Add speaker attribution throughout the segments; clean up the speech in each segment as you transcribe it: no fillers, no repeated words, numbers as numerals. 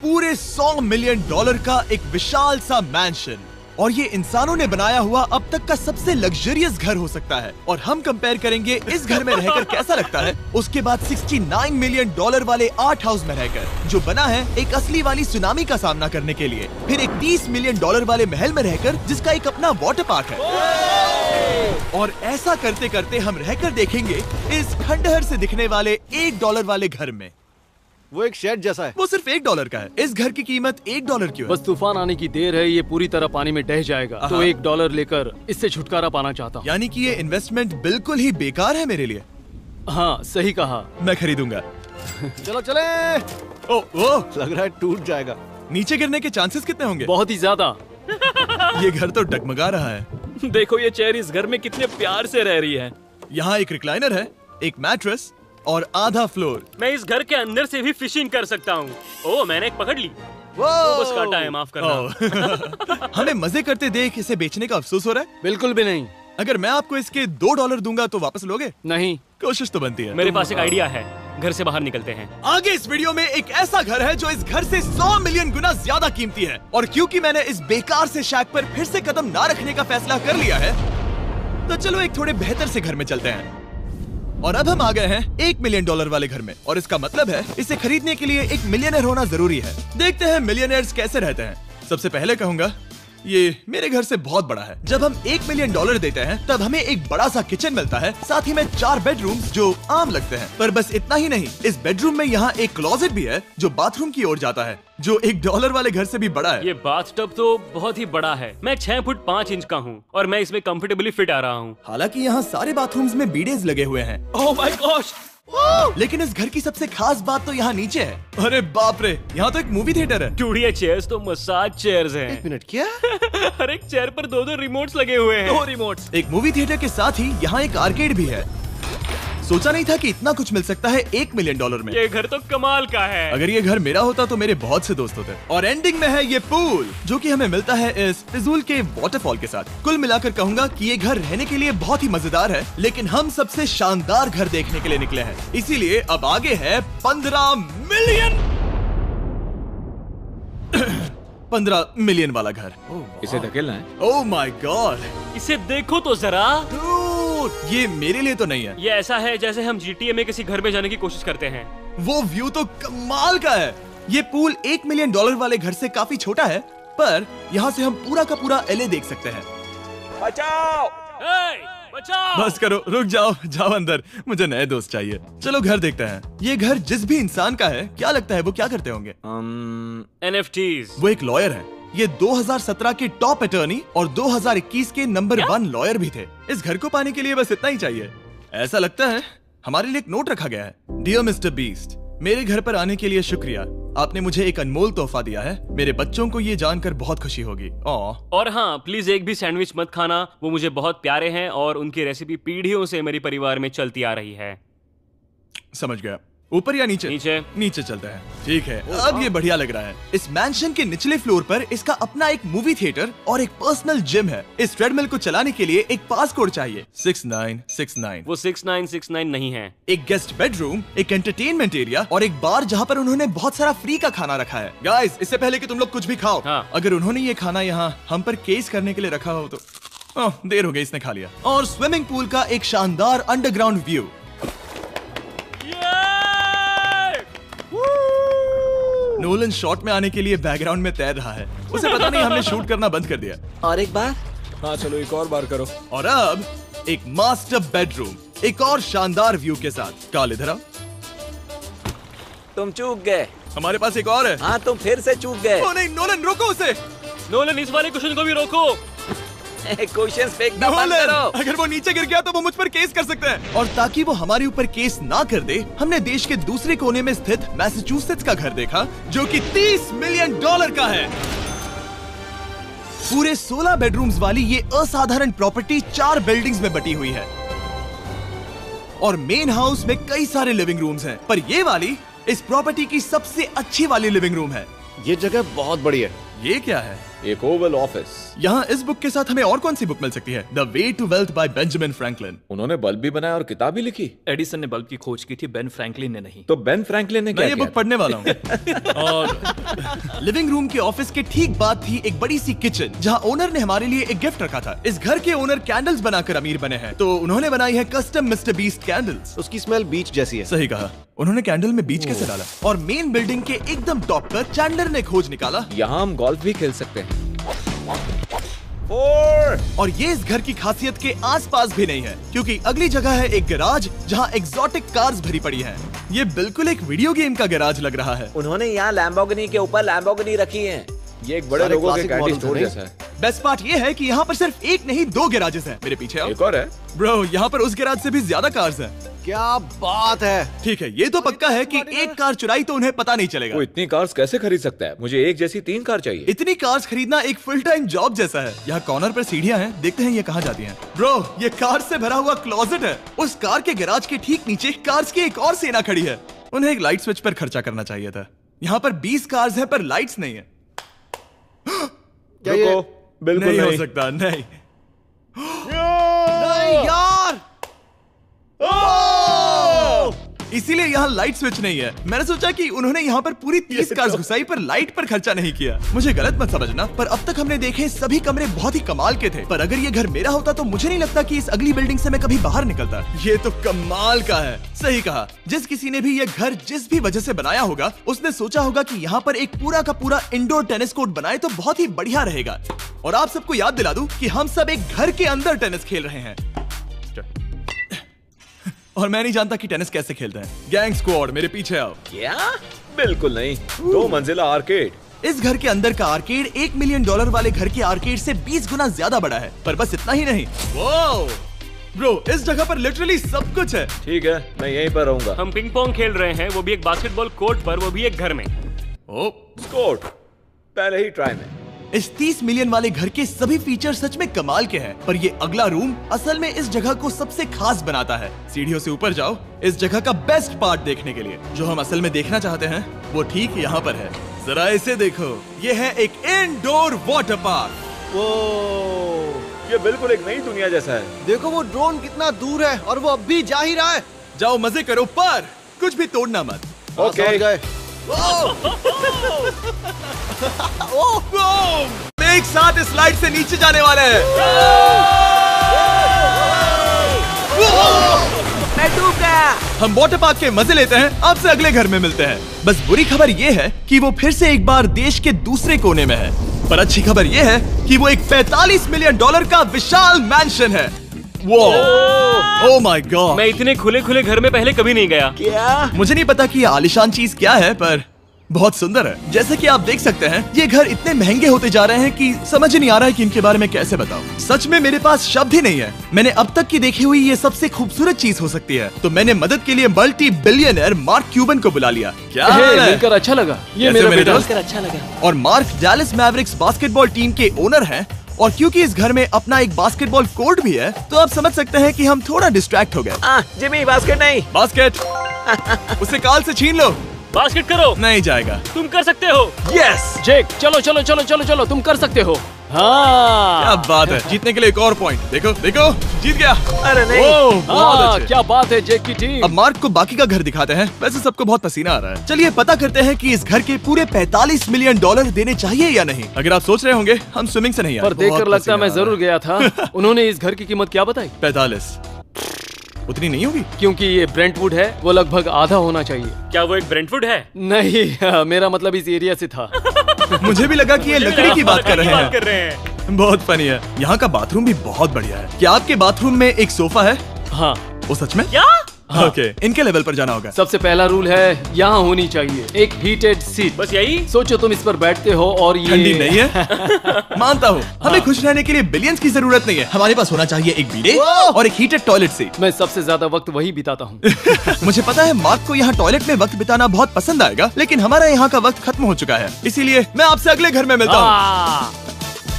Speaker 1: पूरे $100 मिलियन का एक विशाल सा मैंशन, और ये इंसानों ने बनाया हुआ अब तक का सबसे लग्जरियस घर हो सकता है। और हम कंपेयर करेंगे इस घर में रहकर कैसा लगता है उसके बाद $69 मिलियन वाले आर्ट हाउस में रहकर, जो बना है एक असली वाली सुनामी का सामना करने के लिए। फिर एक $30 मिलियन वाले महल में रहकर जिसका एक अपना वाटर पार्क है। और ऐसा करते करते हम रहकर देखेंगे इस खंडहर से दिखने वाले $1 वाले घर में।
Speaker 2: वो एक शेड जैसा है।
Speaker 1: वो सिर्फ $1 का है। इस घर की कीमत $1 क्यों है?
Speaker 3: बस तूफान आने की देर है, ये पूरी तरह पानी में ढह जाएगा, तो $1 लेकर इससे छुटकारा पाना चाहता हूँ।
Speaker 1: यानी कि ये इन्वेस्टमेंट बिल्कुल ही बेकार है मेरे लिए।
Speaker 3: हाँ सही कहा।
Speaker 1: मैं खरीदूंगा।
Speaker 2: चलो चले।
Speaker 1: ओ,
Speaker 2: लग रहा है टूट जाएगा।
Speaker 1: नीचे गिरने के चांसेस कितने होंगे?
Speaker 3: बहुत ही ज्यादा।
Speaker 1: ये घर तो डगमगा रहा है।
Speaker 4: देखो ये चेयर इस घर में कितने प्यार से रह रही है।
Speaker 1: यहाँ एक रिक्लाइनर है, एक मैट्रेस और आधा फ्लोर।
Speaker 4: मैं इस घर के अंदर से भी फिशिंग कर सकता हूँ। ओह मैंने एक पकड़ ली। बस काटा है, माफ करना।
Speaker 1: हमें मजे करते देख इसे बेचने का अफसोस हो रहा है?
Speaker 3: बिल्कुल भी नहीं।
Speaker 1: अगर मैं आपको इसके $2 दूंगा तो वापस लोगे?
Speaker 3: नहीं।
Speaker 1: कोशिश तो बनती है।
Speaker 4: मेरे पास एक आइडिया है, घर से बाहर निकलते हैं।
Speaker 1: आगे इस वीडियो में एक ऐसा घर है जो इस घर से 100 मिलियन गुना ज्यादा कीमती है, और क्योंकि मैंने इस बेकार से शैक पर फिर से कदम ना रखने का फैसला कर लिया है, तो चलो एक थोड़े बेहतर से घर में चलते हैं। और अब हम आ गए हैं $1 मिलियन वाले घर में, और इसका मतलब है इसे खरीदने के लिए एक मिलियनर होना जरूरी है। देखते हैं मिलियनर्स कैसे रहते हैं। सबसे पहले कहूंगा ये मेरे घर से बहुत बड़ा है। जब हम $1 मिलियन देते हैं तब हमें एक बड़ा सा किचन मिलता है, साथ ही में 4 बेडरूम जो आम लगते हैं। पर बस इतना ही नहीं, इस बेडरूम में यहाँ एक क्लोजेट भी है जो बाथरूम की ओर जाता है, जो $1 वाले घर से भी बड़ा है।
Speaker 4: ये बाथटब तो बहुत ही बड़ा है। मैं 6 फुट 5 इंच का हूँ और मैं इसमें कंफर्टेबली फिट आ रहा हूँ।
Speaker 1: हालांकि यहाँ सारे बाथरूम्स में बीडेज लगे हुए हैं।
Speaker 4: Oh my gosh!
Speaker 1: लेकिन इस घर की सबसे खास बात तो यहाँ नीचे है। अरे बाप रे, यहाँ तो एक मूवी थिएटर है।
Speaker 4: टूडिया चेयर्स तो मसाज चेयर्स हैं।
Speaker 2: 1 मिनट, क्या?
Speaker 4: हर एक चेयर पर 2-2 रिमोट्स लगे हुए हैं। 2 रिमोट्स।
Speaker 1: एक मूवी थिएटर के साथ ही यहाँ एक आर्केड भी है। सोचा नहीं था कि इतना कुछ मिल सकता है $1 मिलियन में।
Speaker 4: ये घर तो कमाल का है।
Speaker 1: अगर ये घर मेरा होता तो मेरे बहुत से दोस्त होते। और एंडिंग में है ये पूल, जो कि हमें मिलता है इस फिजूल के वाटरफॉल के साथ। कुल मिलाकर कहूंगा कि ये घर रहने के लिए बहुत ही मजेदार है, लेकिन हम सबसे शानदार घर देखने के लिए निकले हैं, इसीलिए अब आगे है 15 मिलियन वाला घर।
Speaker 2: इसे धकेलना है।
Speaker 1: ओह माय गॉड,
Speaker 4: इसे देखो तो जरा।
Speaker 1: ये मेरे लिए तो नहीं है।
Speaker 4: ये ऐसा है जैसे हम GTA में किसी घर में जाने की कोशिश करते हैं।
Speaker 1: वो व्यू तो कमाल का है। ये पूल $1 मिलियन वाले घर से काफी छोटा है, पर यहाँ से हम पूरा का पूरा LA देख सकते हैं।
Speaker 4: बचाओ! बचाओ!
Speaker 1: बस करो, रुक जाओ, जाओ अंदर, मुझे नए दोस्त चाहिए। चलो घर देखते हैं। ये घर जिस भी इंसान का है, क्या लगता है वो क्या करते होंगे?
Speaker 4: NFTs।
Speaker 1: वो एक लॉयर है। ये 2017 के टॉप अटर्नी और 2021 के नंबर 1 लॉयर भी थे। इस घर को पाने के लिए बस इतना ही चाहिए। ऐसा लगता है हमारे लिए एक नोट रखा गया है। डियर मिस्टर बीस्ट, मेरे घर पर आने के लिए शुक्रिया। आपने मुझे एक अनमोल तोहफा दिया है। मेरे बच्चों को ये जानकर बहुत खुशी होगी।
Speaker 4: और हाँ, प्लीज एक भी सैंडविच मत खाना, वो मुझे बहुत प्यारे हैं और उनकी रेसिपी पीढ़ियों से मेरे परिवार में चलती आ रही है।
Speaker 1: समझ गया। ऊपर या नीचे?
Speaker 4: नीचे।
Speaker 1: नीचे चलते हैं। ठीक है, अब ये बढ़िया लग रहा है। इस मैंशन के निचले फ्लोर पर इसका अपना एक मूवी थिएटर और एक पर्सनल जिम है। इस ट्रेडमिल को चलाने के लिए एक पास कोड चाहिए, 6969।
Speaker 4: वो 6969 नहीं है।
Speaker 1: एक गेस्ट बेडरूम, एक एंटरटेनमेंट एरिया और एक बार जहाँ पर उन्होंने बहुत सारा फ्री का खाना रखा है। गाइस, इससे पहले कि तुम लोग कुछ भी खाओ, अगर उन्होंने ये खाना यहाँ हम पर केस करने के लिए रखा हो तो देर हो गई, इसने खा लिया। और स्विमिंग पूल का एक शानदार अंडरग्राउंड व्यू। नोलन शॉट में आने के लिए बैकग्राउंड में तैर रहा है। उसे पता नहीं हमने शूट करना बंद कर दिया।
Speaker 2: और एक बार?
Speaker 3: हाँ चलो एक और बार करो।
Speaker 1: और अब एक मास्टर बेडरूम, एक और शानदार व्यू के साथ। काल इधर आओ।
Speaker 5: तुम चूक गए।
Speaker 1: हमारे पास एक और है।
Speaker 5: हाँ तुम फिर से चूक गए।
Speaker 1: ओ नहीं, नोलन रोको उसे।
Speaker 4: नोलन, इस वाले क्वेश्चन को भी रोको।
Speaker 5: क्वेश्चन फेंकना बंद करो।
Speaker 1: अगर वो नीचे गिर गया तो वो मुझ पर केस कर सकते हैं। और ताकि वो हमारे ऊपर केस ना कर दे, हमने देश के दूसरे कोने में स्थित मैसाचुसेट्स का घर देखा, जो कि $30 मिलियन का है। पूरे 16 बेडरूम्स वाली ये असाधारण प्रॉपर्टी 4 बिल्डिंग्स में बटी हुई है और मेन हाउस में कई सारे लिविंग रूम्स हैं, पर ये वाली इस प्रॉपर्टी की सबसे अच्छी वाली लिविंग रूम है।
Speaker 2: ये जगह बहुत बड़ी है।
Speaker 1: ये क्या है?
Speaker 2: एक ओवल ऑफिस।
Speaker 1: यहाँ इस बुक के साथ हमें और कौन सी बुक मिल सकती है? The way to wealth by Benjamin Franklin.
Speaker 2: उन्होंने बल्ब भी बनाया और किताब भी लिखी।
Speaker 6: एडिसन ने बल्ब की खोज की थी, बेन फ्रैंकलिन ने नहीं।
Speaker 2: तो बेन फ्रैंकलिन ने
Speaker 1: मैं
Speaker 2: क्या
Speaker 1: ये
Speaker 2: किया?
Speaker 1: बुक पढ़ने वाला हूँ। और लिविंग रूम के ऑफिस के ठीक बाद थी एक बड़ी सी किचन जहाँ ओनर ने हमारे लिए एक गिफ्ट रखा था। इस घर के ओनर कैंडल्स बनाकर अमीर बने हैं, तो उन्होंने बनाई है कस्टम मिस्टर बीस्ट कैंडल्स।
Speaker 2: उसकी स्मेल बीच जैसी है।
Speaker 1: सही कहा। उन्होंने कैंडल में बीच कैसे डाला? और मेन बिल्डिंग के एकदम टॉप पर चैंडलर ने खोज निकाला।
Speaker 2: यहाँ हम गोल्फ भी खेल सकते हैं।
Speaker 1: और ये इस घर की खासियत के आसपास भी नहीं है, क्योंकि अगली जगह है एक गैराज जहाँ एग्जॉटिक कार्स भरी पड़ी हैं। ये बिल्कुल एक वीडियो गेम का गैराज लग रहा है।
Speaker 5: उन्होंने यहाँ लैम्बोर्गिनी के ऊपर लैम्बोर्गिनी रखी है।
Speaker 2: ये एक बड़े
Speaker 1: सारे
Speaker 2: लोगों के
Speaker 1: classic
Speaker 2: कैंडी
Speaker 1: models
Speaker 2: स्टोर
Speaker 1: हैं।
Speaker 2: जैसा है।
Speaker 1: बेस्ट पार्ट ये है कि यहाँ पर सिर्फ एक नहीं 2 गैराजेस हैं। मेरे पीछे आओ।
Speaker 2: एक और है।
Speaker 1: ब्रो, यहाँ पर उस गैराज से भी ज्यादा कार्स हैं।
Speaker 2: क्या बात है।
Speaker 1: ठीक है, ये तो पक्का है कि एक कार चुराई तो उन्हें पता नहीं चलेगा।
Speaker 2: वो इतनी कार्स कैसे खरीद सकता है? मुझे एक जैसी 3 कार चाहिए।
Speaker 1: इतनी कार्स खरीदना एक फुल टाइम जॉब जैसा है। यहाँ कॉर्नर पर सीढ़ियाँ हैं, देखते हैं ये कहाँ जाती हैं। ब्रो, ये कार से भरा हुआ क्लोजेट है। उस कार के गैराज के ठीक नीचे कार्स की एक और सेना खड़ी है। उन्हें एक लाइट स्विच पर खर्चा करना चाहिए था। यहाँ पर 20 कार्स हैं पर लाइट्स नहीं है।
Speaker 2: रुको, बिल्कुल
Speaker 1: नहीं हो
Speaker 2: नहीं।
Speaker 1: सकता, नहीं।
Speaker 2: नहीं यार।
Speaker 1: इसीलिए यहाँ लाइट स्विच नहीं है। मैंने सोचा कि उन्होंने यहाँ पर पूरी 30 कार्स घुसाई पर लाइट पर खर्चा नहीं किया। मुझे गलत मत समझना, पर अब तक हमने देखे सभी कमरे बहुत ही कमाल के थे। पर अगर ये घर मेरा होता तो मुझे नहीं लगता कि इस अगली बिल्डिंग से मैं कभी बाहर निकलता। ये तो कमाल का है। सही कहा। जिस किसी ने भी ये घर जिस भी वजह से बनाया होगा, उसने सोचा होगा कि यहाँ पर एक पूरा का पूरा इंडोर टेनिस कोर्ट बनाए तो बहुत ही बढ़िया रहेगा। और आप सबको याद दिला दूं कि हम सब एक घर के अंदर टेनिस खेल रहे हैं। और मैं नहीं जानता कि टेनिस कैसे खेलते हैं। गैंग स्क्वाड, मेरे पीछे आओ।
Speaker 5: क्या?
Speaker 2: बिल्कुल नहीं। 2 मंजिला आर्केड।
Speaker 1: इस घर के अंदर का आर्केड $1 मिलियन वाले घर के आर्केड से 20 गुना ज्यादा बड़ा है। पर बस इतना ही नहीं। वाओ! ब्रो, इस जगह पर लिटरली सब कुछ है।
Speaker 2: ठीक है, मैं यहीं पर रहूंगा।
Speaker 4: हम पिंग पोंग खेल रहे हैं, वो भी एक बास्केटबॉल कोर्ट पर, वो भी एक घर में।
Speaker 1: ओ,
Speaker 2: स्कोट पहले ही ट्राई में।
Speaker 1: इस 30 मिलियन वाले घर के सभी फीचर सच में कमाल के हैं, पर ये अगला रूम असल में इस जगह को सबसे खास बनाता है। सीढ़ियों से ऊपर जाओ इस जगह का बेस्ट पार्ट देखने के लिए। जो हम असल में देखना चाहते हैं वो ठीक यहाँ पर है। जरा इसे देखो, ये है एक इंडोर वाटर पार्क।
Speaker 2: वो ये बिल्कुल एक नई दुनिया जैसा है। देखो वो ड्रोन कितना दूर है और वो अब भी जा ही रहा है।
Speaker 1: जाओ मजे करो, पर कुछ भी तोड़ना मत।
Speaker 2: ओके।
Speaker 1: एक साथ इस स्लाइड से नीचे जाने वाले हैं।
Speaker 5: मैं डूब गया।
Speaker 1: हम वाटर पार्क के मजे लेते हैं। आपसे अगले घर में मिलते हैं। बस बुरी खबर ये है कि वो फिर से एक बार देश के दूसरे कोने में है, पर अच्छी खबर ये है कि वो एक $45 मिलियन का विशाल मैंशन है। Oh my god!
Speaker 4: मैं इतने खुले खुले घर में पहले कभी नहीं गया।
Speaker 5: क्या?
Speaker 1: मुझे नहीं पता कि ये आलीशान चीज क्या है, पर बहुत सुंदर है। जैसे कि आप देख सकते हैं, ये घर इतने महंगे होते जा रहे हैं कि समझ ही नहीं आ रहा है कि इनके बारे में कैसे बताऊं। सच में मेरे पास शब्द ही नहीं है। मैंने अब तक की देखी हुई ये सबसे खूबसूरत चीज हो सकती है। तो मैंने मदद के लिए मल्टी बिलियनर मार्क क्यूबन को बुला लिया। क्या हाल है?
Speaker 3: मिलकर अच्छा लगा। ये
Speaker 1: कैसे
Speaker 3: मेरा
Speaker 1: मेरे
Speaker 3: बेटा।
Speaker 1: दोस्त?
Speaker 5: अच्छा लगा।
Speaker 1: और Mark Dallas Mavericks basketball team के ओनर हैं। और क्योंकि इस घर में अपना एक बास्केटबॉल कोर्ट भी है, तो आप समझ सकते हैं कि हम थोड़ा डिस्ट्रैक्ट हो गए।
Speaker 5: जिमी, बास्केट नहीं।
Speaker 1: बास्केट उसे काल से छीन लो।
Speaker 4: बास्केट करो।
Speaker 1: नहीं जाएगा।
Speaker 4: तुम कर सकते हो।
Speaker 1: यस!
Speaker 3: जेक, चलो चलो चलो चलो चलो, तुम कर सकते हो। हाँ,
Speaker 1: क्या बात है। जीतने के लिए एक और पॉइंट। देखो देखो, जीत गया।
Speaker 5: अरे नहीं।
Speaker 1: ओह, बहुत
Speaker 3: हाँ,
Speaker 1: अच्छे।
Speaker 3: क्या बात है जेक की टीम।
Speaker 1: अब मार्क को बाकी का घर दिखाते हैं। वैसे सबको बहुत पसीना आ रहा है। चलिए पता करते हैं कि इस घर के पूरे $45 मिलियन देने चाहिए या नहीं। अगर आप सोच रहे होंगे हम स्विमिंग से नहीं आए,
Speaker 3: पर देखकर
Speaker 1: बहुत
Speaker 3: लगता
Speaker 1: पसीना
Speaker 3: मैं
Speaker 1: आ रहा
Speaker 3: जरूर गया था। उन्होंने इस घर की कीमत क्या बताई?
Speaker 1: 45 उतनी नहीं होगी।
Speaker 3: क्योंकि ये ब्रेंटवुड है, वो लगभग आधा होना चाहिए।
Speaker 4: क्या वो एक ब्रेंटफुड है?
Speaker 3: नहीं, मेरा मतलब इस एरिया से था।
Speaker 1: मुझे भी लगा कि ये लकड़ी की बात कर रहे
Speaker 4: बात कर
Speaker 1: हैं।
Speaker 4: रहे हैं।
Speaker 1: बहुत फनी है। यहाँ का बाथरूम भी बहुत बढ़िया है। क्या आपके बाथरूम में एक सोफा है?
Speaker 3: हाँ,
Speaker 1: वो सच में?
Speaker 4: क्या?
Speaker 3: हाँ।
Speaker 1: ओके, इनके लेवल पर जाना होगा।
Speaker 3: सबसे पहला रूल है यहाँ होनी चाहिए एक हीटेड सीट।
Speaker 4: बस यही?
Speaker 3: सोचो तुम इस पर बैठते हो और ये
Speaker 1: ठंडी नहीं है। मानता हूँ, हमें खुश रहने के लिए बिलियंस की जरूरत नहीं है। हमारे पास होना चाहिए एक बीडे और एक हीटेड टॉयलेट सीट।
Speaker 3: मैं सबसे ज्यादा वक्त वही बिताता हूँ।
Speaker 1: मुझे पता है मार्क को यहाँ टॉयलेट में वक्त बिताना बहुत पसंद आएगा, लेकिन हमारा यहाँ का वक्त खत्म हो चुका है। इसीलिए मैं आपसे अगले घर में मिलता हूँ।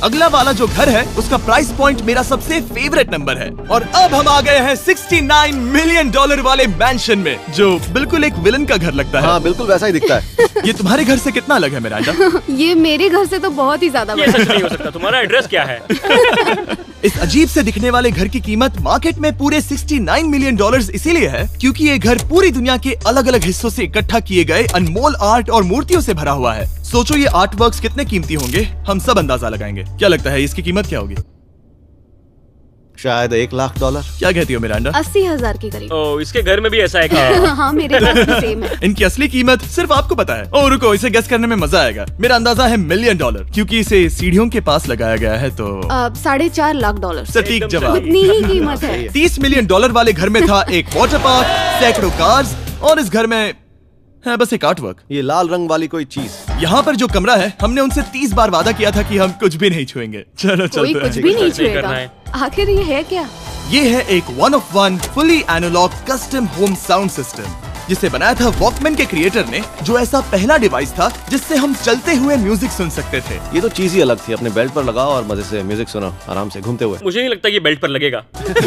Speaker 1: अगला वाला जो घर है उसका प्राइस पॉइंट मेरा सबसे फेवरेट नंबर है। और अब हम आ गए हैं $69 मिलियन वाले मैंशन में, जो बिल्कुल एक विलन का घर लगता है।
Speaker 2: हाँ बिल्कुल वैसा ही दिखता है।
Speaker 1: ये तुम्हारे घर से कितना अलग है मिरांडा?
Speaker 7: ये मेरे घर से तो बहुत ही ज्यादा
Speaker 4: ये
Speaker 7: बड़ा
Speaker 4: सच नहीं हो सकता। तुम्हारा एड्रेस क्या है?
Speaker 1: इस अजीब से दिखने वाले घर की कीमत मार्केट में पूरे $69 मिलियन इसीलिए है क्योंकि ये घर पूरी दुनिया के अलग अलग हिस्सों से इकट्ठा किए गए अनमोल आर्ट और मूर्तियों से भरा हुआ है। सोचो ये आर्ट वर्क्स कितने कीमती होंगे, हम सब अंदाजा लगाएंगे। क्या लगता है इसकी कीमत क्या होगी?
Speaker 2: शायद $1 लाख।
Speaker 1: क्या कहती हो मिरांडा?
Speaker 7: 80,000 के करीब।
Speaker 4: ओह, इसके घर में भी ऐसा है क्या?
Speaker 7: हाँ मेरे पास भी सेम है।
Speaker 1: इनकी असली कीमत सिर्फ आपको पता है। और रुको, इसे गेस करने में मजा आएगा। मेरा अंदाजा है $1 मिलियन क्योंकि इसे सीढ़ियों के पास लगाया गया है। तो
Speaker 7: $4.5 लाख।
Speaker 1: सटीक जवाब।
Speaker 7: उतनी ही कीमत है।
Speaker 1: $30 मिलियन वाले घर में था एक वाटर पार्क, सैकड़ों कार्स और इस घर में है बस एक आर्टवर्क।
Speaker 2: ये लाल रंग वाली कोई चीज।
Speaker 1: यहाँ पर जो कमरा है, हमने उनसे 30 बार वादा किया था कि हम कुछ भी नहीं छुएंगे। चलो
Speaker 7: कोई
Speaker 1: चलते
Speaker 7: कुछ
Speaker 1: हैं।
Speaker 7: भी नहीं
Speaker 4: सही करना
Speaker 7: छुएगा।
Speaker 4: है।
Speaker 7: आखिर ये है क्या?
Speaker 1: ये है एक 1 of 1 fully analogue custom home sound system, जिसे बनाया था वॉकमैन के क्रिएटर ने, जो ऐसा पहला डिवाइस था जिससे हम चलते हुए म्यूजिक सुन सकते थे।
Speaker 2: ये तो चीज ही अलग थी। अपने बेल्ट पर लगाओ और मजे से म्यूजिक सुनो आराम से घूमते हुए।
Speaker 4: मुझे नहीं लगता ये बेल्ट पर लगेगा।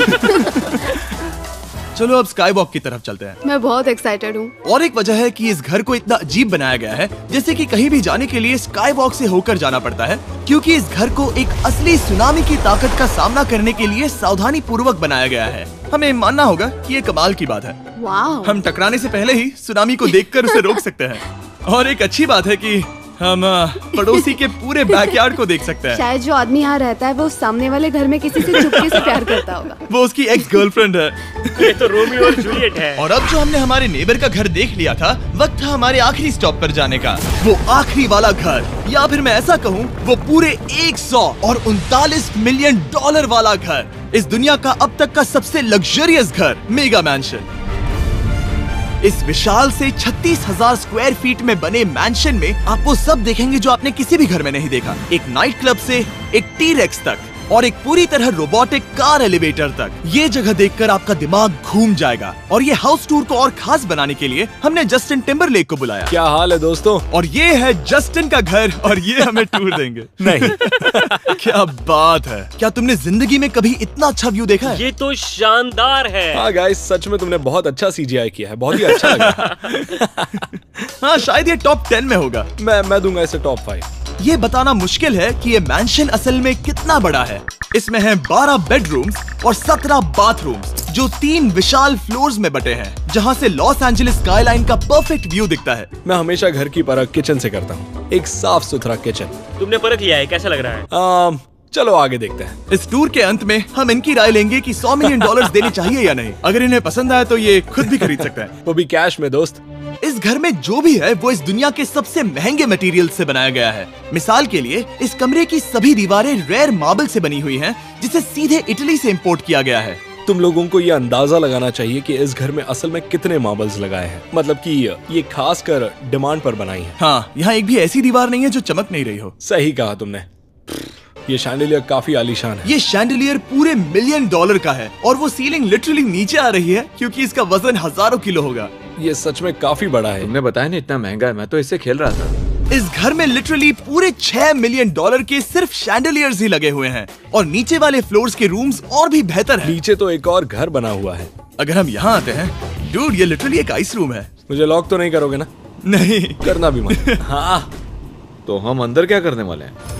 Speaker 1: चलो अब स्काई वॉक की तरफ चलते हैं।
Speaker 7: मैं बहुत एक्साइटेड हूँ।
Speaker 1: और एक वजह है कि इस घर को इतना अजीब बनाया गया है, जैसे कि कहीं भी जाने के लिए स्काई वॉक से होकर जाना पड़ता है, क्योंकि इस घर को एक असली सुनामी की ताकत का सामना करने के लिए सावधानी पूर्वक बनाया गया है। हमें मानना होगा कि ये कमाल की बात है।
Speaker 7: वाह।
Speaker 1: हम टकराने से पहले ही सुनामी को देखकर उसे रोक सकते हैं। और एक अच्छी बात है कि हम पड़ोसी के पूरे बैकयार्ड को देख सकते हैं।
Speaker 7: शायद जो आदमी यहाँ रहता है वो सामने वाले घर में किसी से चुपके से प्यार करता होगा।
Speaker 1: वो उसकी एक्स गर्लफ्रेंड है।
Speaker 4: ये तो रोमियो और जूलियट है।
Speaker 1: और अब जो हमने हमारे नेबर का घर देख लिया था, वक्त था हमारे आखिरी स्टॉप पर जाने का। वो आखिरी वाला घर, या फिर मैं ऐसा कहूँ, वो पूरे 139 मिलियन वाला घर, इस दुनिया का अब तक का सबसे लग्जरियस घर, मेगा मैंशन। इस विशाल से 36,000 स्क्वायर फीट में बने मैंशन में आप वो सब देखेंगे जो आपने किसी भी घर में नहीं देखा। एक नाइट क्लब से एक टी-रेक्स तक और एक पूरी तरह रोबोटिक कार एलिवेटर तक। ये जगह देखकर आपका दिमाग घूम जाएगा। और ये हाउस टूर को और खास बनाने के लिए हमने जस्टिन टिम्बरलेक को बुलाया।
Speaker 8: क्या हाल है दोस्तों?
Speaker 1: और ये है जस्टिन का घर और ये हमें टूर देंगे।
Speaker 8: नहीं।
Speaker 1: क्या बात है, क्या तुमने जिंदगी में कभी इतना अच्छा व्यू देखा है?
Speaker 4: ये तो शानदार है।
Speaker 8: हाँ गाइस, सच में तुमने बहुत अच्छा CGI किया है। बहुत ही अच्छा लगा।
Speaker 1: हाँ, शायद ये टॉप 10 में होगा।
Speaker 8: मैं दूंगा इसे टॉप 5।
Speaker 1: ये बताना मुश्किल है कि ये मैंशन असल में कितना बड़ा है। इसमें हैं 12 बेडरूम्स और 17 बाथरूम्स, जो 3 विशाल फ्लोर्स में बटे हैं, जहां से लॉस एंजलिस स्काईलाइन का परफेक्ट व्यू दिखता है।
Speaker 8: मैं हमेशा घर की परख किचन से करता हूँ। एक साफ सुथरा किचन।
Speaker 4: तुमने परख लिया है, कैसा लग रहा है?
Speaker 8: चलो आगे देखते हैं।
Speaker 1: इस टूर के अंत में हम इनकी राय लेंगे कि $100 मिलियन देने चाहिए या नहीं। अगर इन्हें पसंद आए तो ये खुद भी खरीद सकते हैं।
Speaker 8: वो भी कैश में दोस्त।
Speaker 1: इस घर में जो भी है वो इस दुनिया के सबसे महंगे मटेरियल से बनाया गया है। मिसाल के लिए इस कमरे की सभी दीवारें रेयर मार्बल से बनी हुई हैं, जिसे सीधे इटली से इंपोर्ट किया गया है।
Speaker 8: तुम लोगों को ये अंदाजा लगाना चाहिए कि इस घर में असल में कितने मार्बल्स लगाए हैं। मतलब कि ये खास कर डिमांड पर बनाई है।
Speaker 1: हाँ, यहाँ एक भी ऐसी दीवार नहीं है जो चमक नहीं रही हो।
Speaker 8: सही कहा तुमने। ये शैंडिलियर काफी आलीशान है।
Speaker 1: ये शैंडिलियर पूरे $1 मिलियन का है और वो सीलिंग लिटरली नीचे आ रही है क्योंकि इसका वजन हजारों किलो होगा।
Speaker 8: ये सच में काफी बड़ा है।
Speaker 9: तुमने बताया ना इतना महंगा है, मैं तो इससे खेल रहा था।
Speaker 1: इस घर में लिटरली पूरे $6 मिलियन के सिर्फ शैंडिलियर्स ही लगे हुए हैं और नीचे वाले फ्लोर्स के रूम्स और भी बेहतर हैं।
Speaker 8: नीचे तो एक और घर बना हुआ है।
Speaker 1: अगर हम यहाँ आते हैं, डूड, ये लिटरली एक आइस रूम है।
Speaker 8: मुझे लॉक तो नहीं करोगे ना?
Speaker 1: नहीं
Speaker 8: करना भी मत।
Speaker 9: हाँ, तो हम अंदर क्या करने वाले हैं?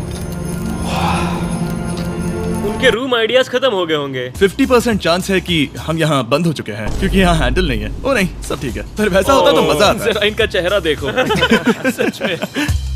Speaker 4: उनके रूम आइडियाज खत्म हो गए होंगे।
Speaker 1: 50% चांस है कि हम यहाँ बंद हो चुके हैं क्योंकि यहाँ हैंडल नहीं है। ओ नहीं, सब ठीक है। पर वैसा होता तो मजा आता।
Speaker 6: जरा इनका चेहरा देखो। सच में